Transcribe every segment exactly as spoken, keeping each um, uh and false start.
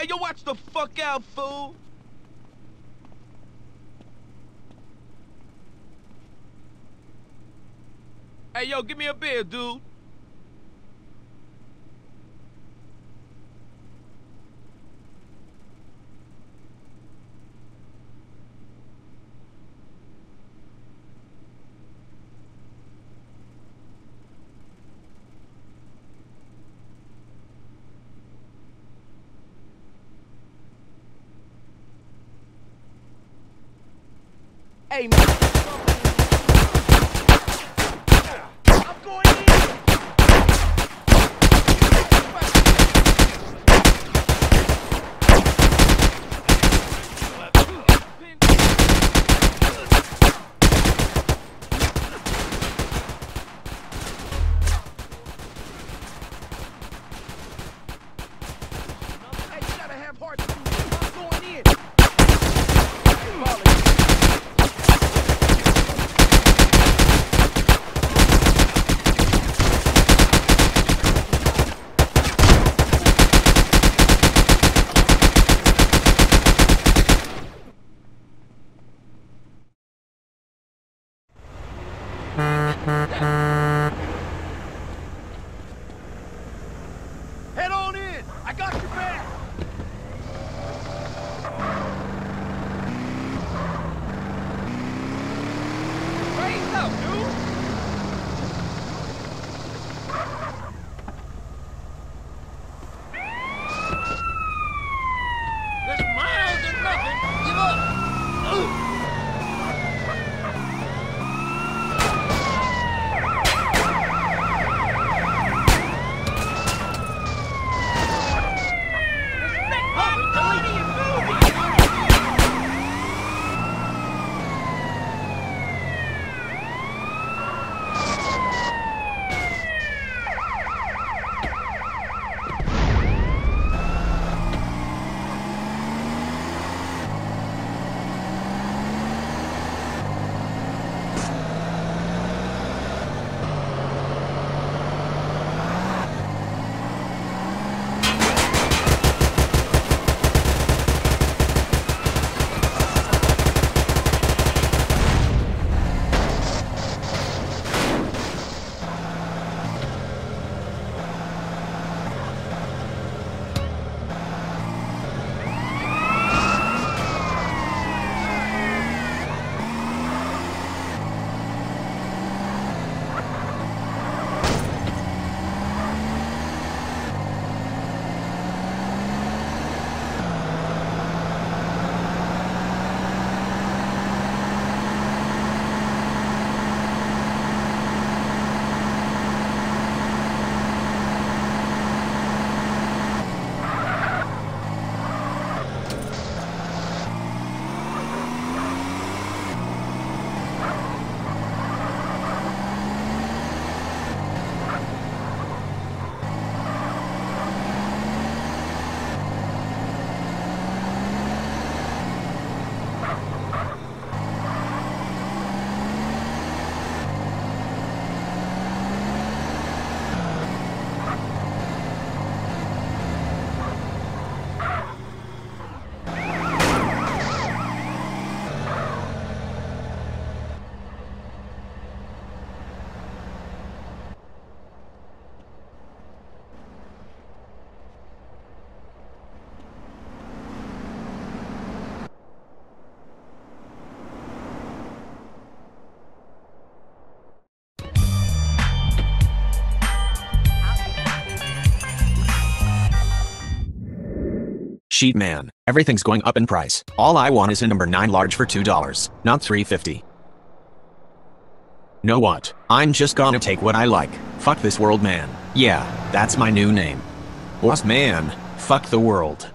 yo, watch the fuck out, fool! Hey, yo, give me a beer, dude. Hey, man. I'm going in. Hey, you gotta have heart. I'm going in. Head on in! I got your back! Raise up, dude! There's miles and nothing! Give up! Ugh. Sheet man, everything's going up in price. All I want is a number nine large for two dollars, not three fifty. Know what? I'm just gonna take what I like. Fuck this world, man. Yeah, that's my new name. Boss man, fuck the world.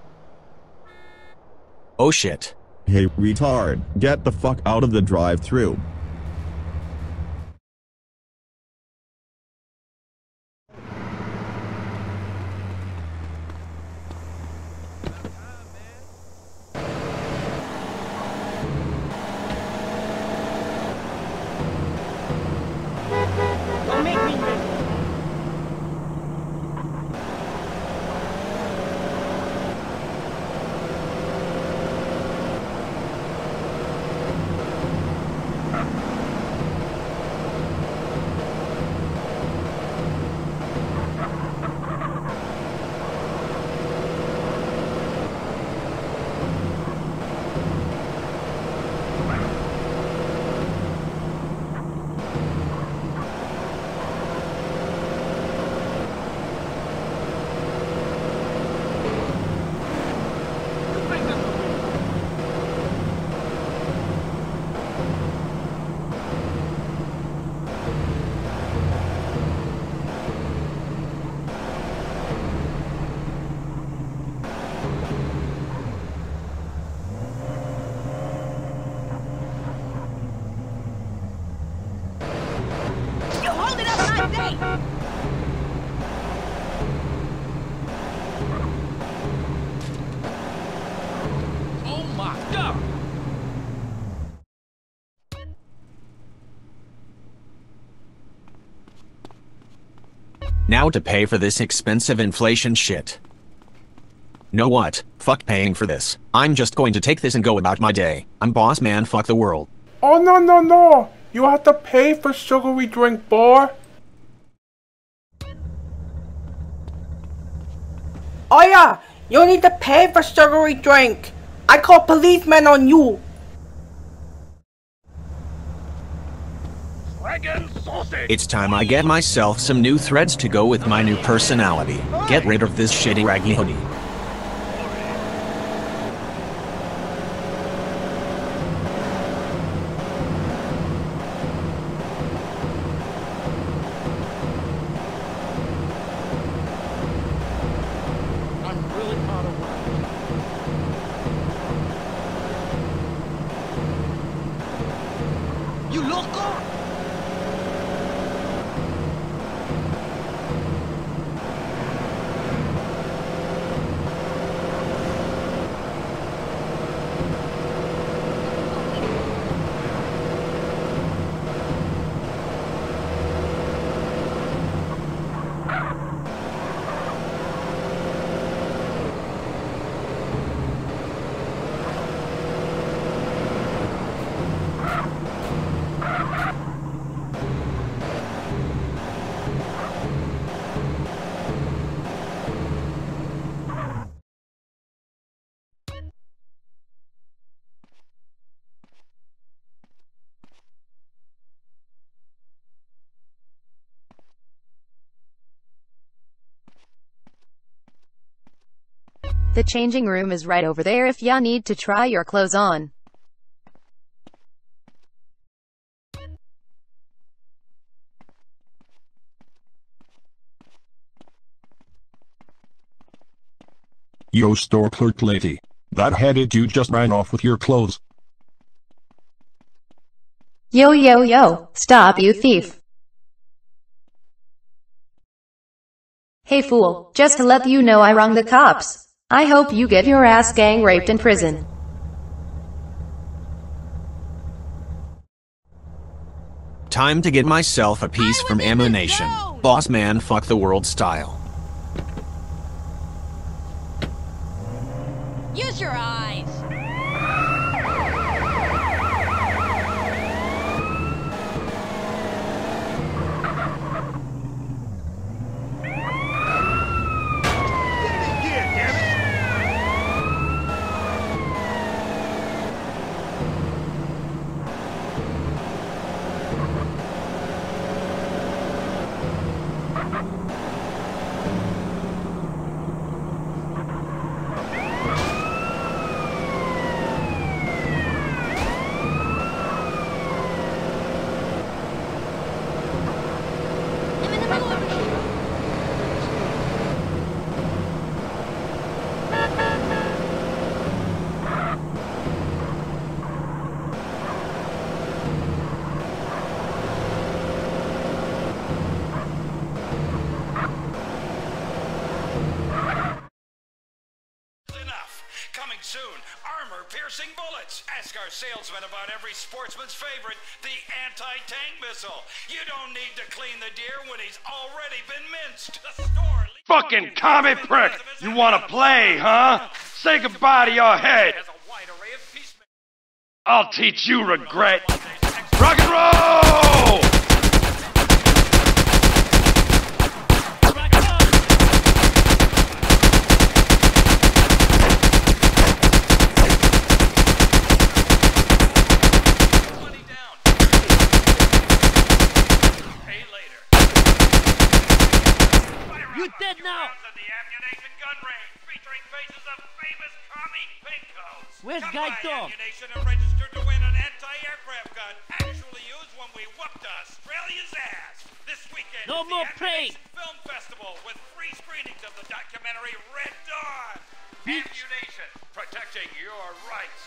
Oh shit. Hey retard, get the fuck out of the drive-thru. Don't make me ready. Now to pay for this expensive inflation shit. Know what? Fuck paying for this. I'm just going to take this and go about my day. I'm boss man, fuck the world. Oh no no no! You have to pay for sugary drink, boy! Oh yeah! You need to pay for sugary drink! I call policeman on you! It's time I get myself some new threads to go with my new personality. Get rid of this shitty raggy hoodie. You loco? The changing room is right over there if ya need to try your clothes on. Yo, store clerk lady. That headed dude just ran off with your clothes. Yo yo yo, stop you thief. Hey fool, just to let you know I rung the cops. I hope you get your ass gang raped in prison. Time to get myself a piece from Ammunition. Boss man, fuck the world style. Use your eyes. Coming soon, armor-piercing bullets. Ask our salesman about every sportsman's favorite, the anti-tank missile. You don't need to clean the deer when he's already been minced. The store Fucking commie prick! You wanna play, huh? Say goodbye to your head! has a wide array of peacemakers. I'll teach you regret! Rock and roll! You dead now. At the Ammunition gun range, featuring faces of famous commie pinkos. Where's Come Guide by Dog? Ammunition and register to win an anti-aircraft gun actually used when we whooped Australia's ass. This weekend No is more the praying. Ammunition Film Festival with free screenings of the documentary Red Dawn. Bitch. Ammunition, protecting your rights.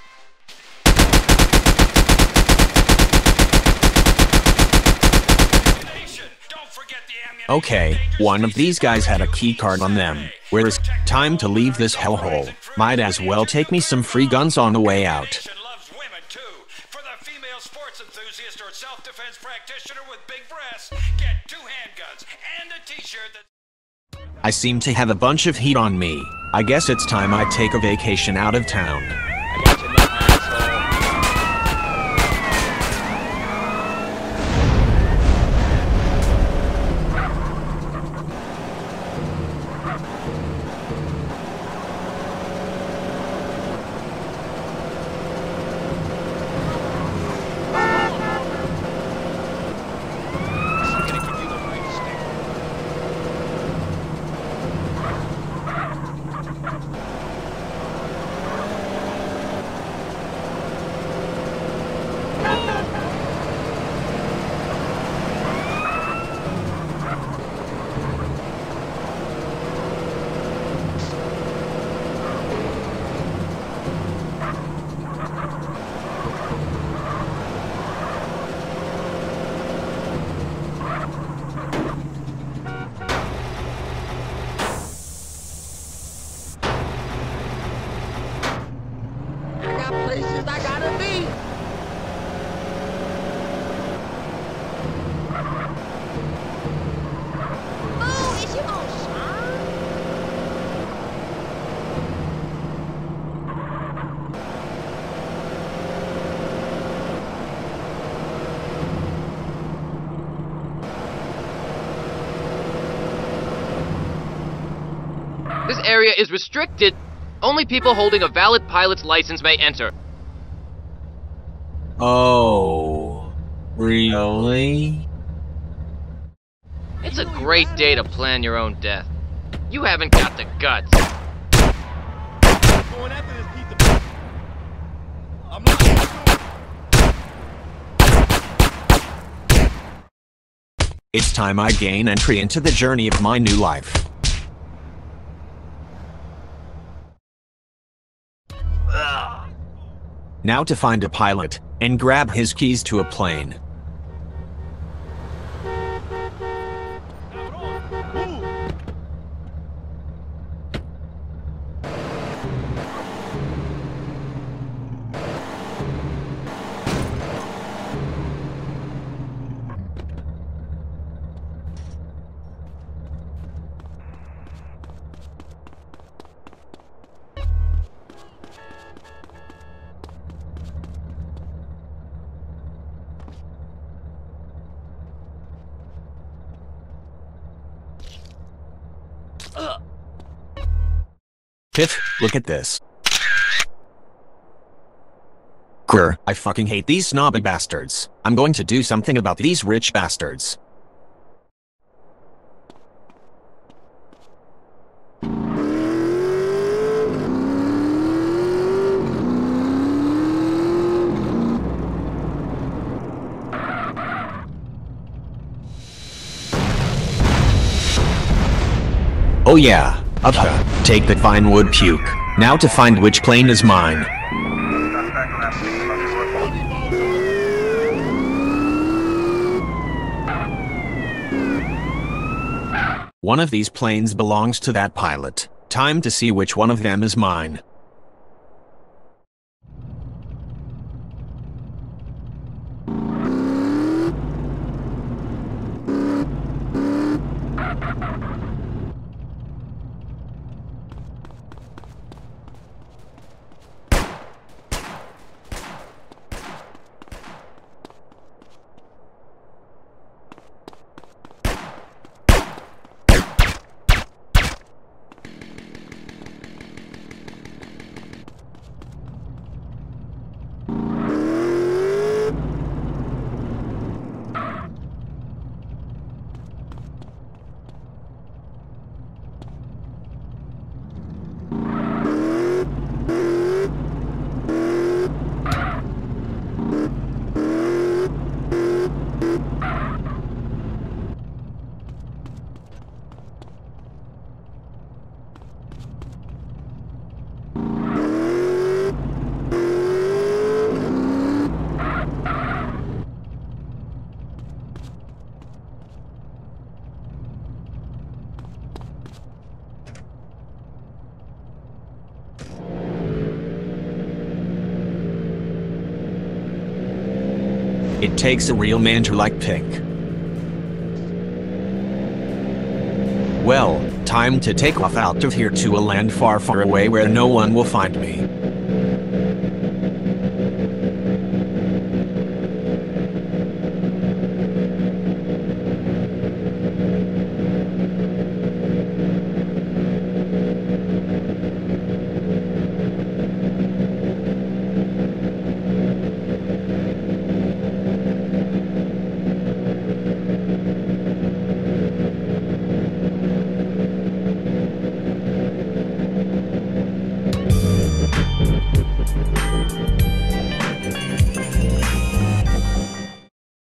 Ammunition, don't forget the ammunition. Okay, one of these guys had a key card on them. Where's time to leave this hellhole? Might as well take me some free guns on the way out. Ammunition loves women too. For the female sports enthusiast or self-defense practitioner with big breasts, get two handguns and a t-shirt that... I seem to have a bunch of heat on me. I guess it's time I take a vacation out of town. I got you, little asshole. Places I gotta be. Oh, is you on shine? This area is restricted. Only people holding a valid pilot's license may enter. Oh, really? It's a great day to plan your own death. You haven't got the guts. Going after this piece of... I'm not... It's time I gain entry into the journey of my new life. Now to find a pilot, and grab his keys to a plane. Piff, look at this. Grr, I fucking hate these snobby bastards. I'm going to do something about these rich bastards. Oh yeah, upha, take the fine wood puke. Now to find which plane is mine. One of these planes belongs to that pilot. Time to see which one of them is mine. It takes a real man to like pink. Well, time to take off out of here to a land far, far away where no one will find me.